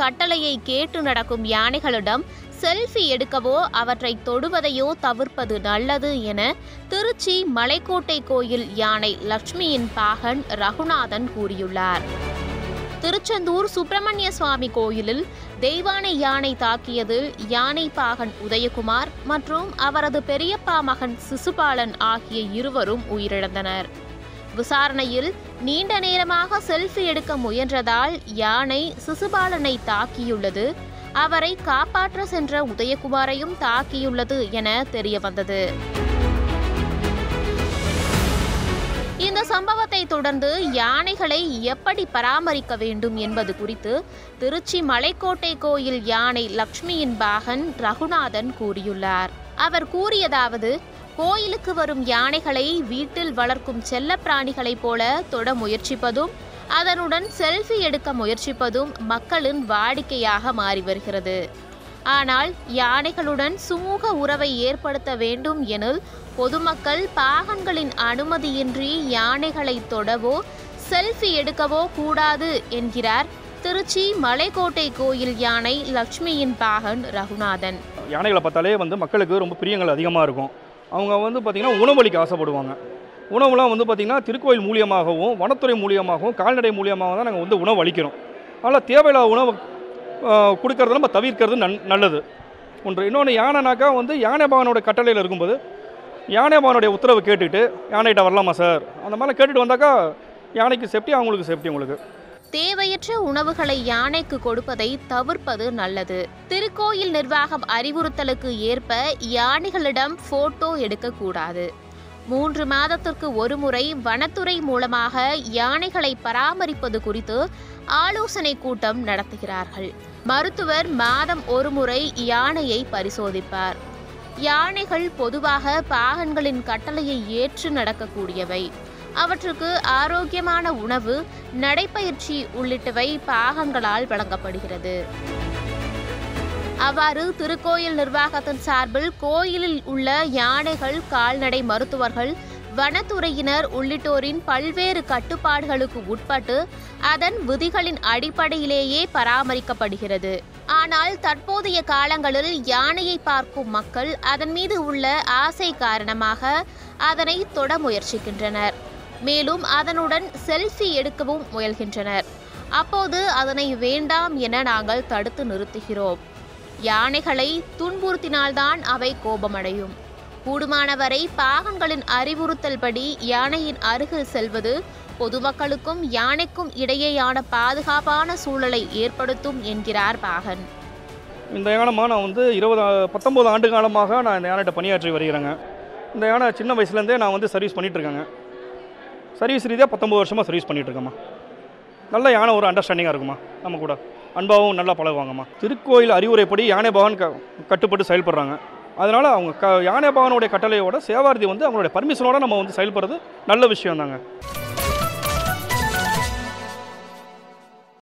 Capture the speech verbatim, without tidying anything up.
கட்டளையை கேட்டு நடக்கும் யானைகளிடம் செல்ஃபி எடுக்கவோ அவற்றை தொடுவதையோ தவிர்ப்பது நல்லது என திருச்சி மலைக்கோட்டை கோயில் யானை லட்சுமியின் பாகன் ரகுநாதன் கூறியுள்ளார். திருச்செந்தூர் சுப்பிரமணிய சுவாமி கோயிலில் தெய்வானை யானை தாக்கியதில் யானை பாகன் உதயகுமார் மற்றும் அவரது பெரியப்பா மகன் சிசுபாலன் ஆகிய இருவரும் உயிரிழந்தனர். விசாரணையில் நீண்ட நேரமாக செல்ஃபி எடுக்க முயன்றதால் யானை சிசுபாலனை தாக்கியுள்ளது, அவரை காப்பாற்ற சென்ற உதயகுமாரையும் தாக்கியுள்ளது என தெரியவந்தது. இந்த சம்பவத்தை தொடர்ந்து யானைகளை எப்படி பராமரிக்க வேண்டும் என்பது குறித்து திருச்சி மலைக்கோட்டை கோயில் யானை லட்சுமியின் பாகன் ரகுநாதன் கூறியுள்ளார். அவர் கூறியதாவது, கோயிலுக்கு வரும் யானைகளை வீட்டில் வளர்க்கும் செல்ல பிராணிகளைப் போல தொட முயற்சிப்பதும் அதனுடன் செல்ஃபி எடுக்க முயற்சிப்பதும் மக்களின் வாடிக்கையாக மாறி வருகிறது. ஆனால் யானைகளுடன் சுமூக உறவை ஏற்படுத்த வேண்டும் எனில் பொதுமக்கள் பாகன்களின் அனுமதியின்றி யானைகளை தொடவோ செல்ஃபி எடுக்கவோ கூடாது என்கிறார் திருச்சி மலைக்கோட்டை கோயில் யானை லட்சுமியின் பாகன் ரகுநாதன். யானைகளை பார்த்தாலே வந்து மக்களுக்கு ரொம்ப பிரியங்கள் அதிகமாக இருக்கும். அவங்க வந்து பார்த்திங்கன்னா உணவளிக்க ஆசைப்படுவாங்க. உணவுலாம் வந்து பார்த்திங்கன்னா திருக்கோயில் மூலியமாகவும் வனத்துறை மூலியமாகவும் கால்நடை மூலியமாக தான் நாங்கள் வந்து உணவு அளிக்கிறோம். அதனால் தேவையில்லாத உணவு கொடுக்கறத நம்ம தவிர்க்கிறது நன் நல்லது ஒன்று. இன்னொன்று, யானைனாக்கா வந்து யானை பாகனோட கட்டளையில் இருக்கும்போது யானை பாகனுடைய உத்தரவு கேட்டுக்கிட்டு யானைகிட்ட வரலாமா சார் அந்த மாதிரி கேட்டுட்டு வந்தாக்கா யானைக்கு சேஃப்டி, அவங்களுக்கு சேஃப்டி. உங்களுக்கு தேவையற்ற உணவுகளை யானைக்கு கொடுப்பதை தவிர்ப்பது நல்லது. திருக்கோயில் நிர்வாகம் அறிவுறுத்தலுக்கு ஏற்ப யானைகளிடம் போட்டோ எடுக்கக்கூடாது. மூன்று மாதத்திற்கு ஒருமுறை வனத்துறை மூலமாக யானைகளை பராமரிப்பது குறித்து ஆலோசனை கூட்டம் நடத்துகிறார்கள். மருத்துவர் மாதம் ஒருமுறை யானையை பரிசோதிப்பார். யானைகள் பொதுவாக பாகன்களின் கட்டளையை ஏற்று நடக்கக்கூடியவை. அவற்றுக்கு ஆரோக்கியமான உணவு, நடைப்பயிற்சி உள்ளிட்டவை பாகன்களால் வழங்கப்படுகிறது. அவ்வாறு திருக்கோயில் நிர்வாகத்தின் சார்பில் கோயிலில் உள்ள யானைகள், கால்நடை மருத்துவர்கள், வனத்துறையினர் உள்ளிட்டோரின் பல்வேறு கட்டுப்பாடுகளுக்கு உட்பட்டு அதன் விதிகளின் அடிப்படையிலேயே பராமரிக்கப்படுகிறது. ஆனால் தற்போதைய காலங்களில் யானையை பார்க்கும் மக்கள் அதன் மீது உள்ள ஆசை காரணமாக அதனை தொட முயற்சிக்கின்றனர். மேலும் அதனுடன் செல்ஃபி எடுக்கவும் முயல்கின்றனர். அப்போது அதனை வேண்டாம் என நாங்கள் தடுத்து நிறுத்துகிறோம். யானைகளை துன்புறுத்தினால்தான் அவை கோபமடையும். கூடுமானவரை பாகன்களின் அறிவுறுத்தல் படி யானையின் அருகில் செல்வது பொதுமக்களுக்கும் யானைக்கும் இடையேயான பாதுகாப்பான சூழலை ஏற்படுத்தும் என்கிறார் பாகன். இந்த யானைமா நான் வந்து இருபது பத்தொம்போது ஆண்டு காலமாக நான் இந்த யானைகிட்ட பணியாற்றி வருகிறேங்க. இந்த யானை சின்ன வயசுலேருந்தே நான் வந்து சர்வீஸ் பண்ணிகிட்ருக்கேங்க. சர்வீஸ் ரீதியாக பத்தொம்பது வருஷமாக சர்வீஸ் பண்ணிகிட்ருக்கேம்மா. நல்ல யானை ஒரு அண்டர்ஸ்டாண்டிங்காக இருக்குமா, நம்ம கூட அன்பாகவும் நல்லா பழகுவாங்கம்மா. திருக்கோயில் அறிவுரைப்படி யானை பாகன் க கட்டுப்பட்டு செயல்படுறாங்க. அதனால் அவங்க க யானை பாகனுடைய கட்டளையோட சேவார்த்தி வந்து அவங்களுடைய பர்மிஷனோட நம்ம வந்து செயல்படுறது நல்ல விஷயம் தாங்க.